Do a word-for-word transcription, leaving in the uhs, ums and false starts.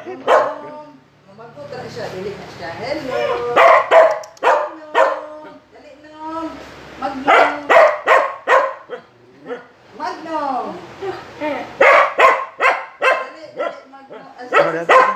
Magputra siya, dili na siya. Hello. Hello. Dali nom. Magnom. Magnom. Dali, dali, magnom.